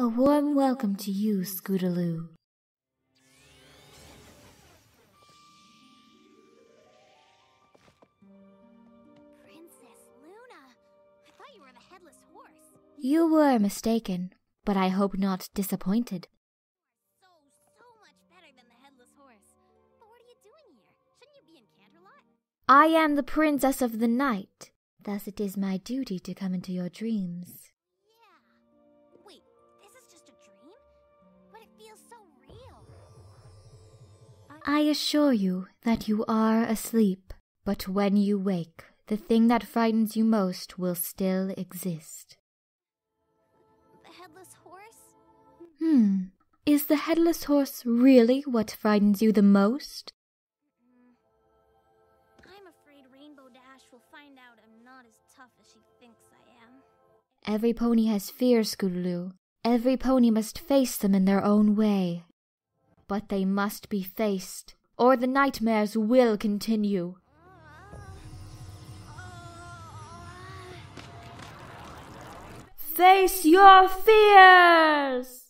A warm welcome to you, Scootaloo. Princess Luna, I thought you were the headless horse. You were mistaken, but I hope not disappointed. So much better than the headless horse. But what are you doing here? Shouldn't you be in Canterlot? I am the princess of the night. Thus it is my duty to come into your dreams. Yeah. Wait, this is just a dream? But it feels so real. I assure you that you are asleep, but when you wake, the thing that frightens you most will still exist. The headless horse? Is the headless horse really what frightens you the most? I'm afraid Rainbow Dash will find out I'm not as tough as she thinks I am. Every pony has fears, Scootaloo. Every pony must face them in their own way. But they must be faced, or the nightmares will continue. Face your fears!